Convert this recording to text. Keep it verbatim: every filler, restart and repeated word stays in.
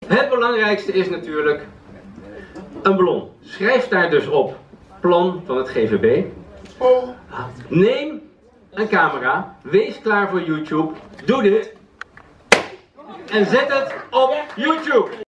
Het belangrijkste is natuurlijk een ballon. Schrijf daar dus op plan van het G V B. Neem een camera, wees klaar voor YouTube, doe dit en zet het op YouTube.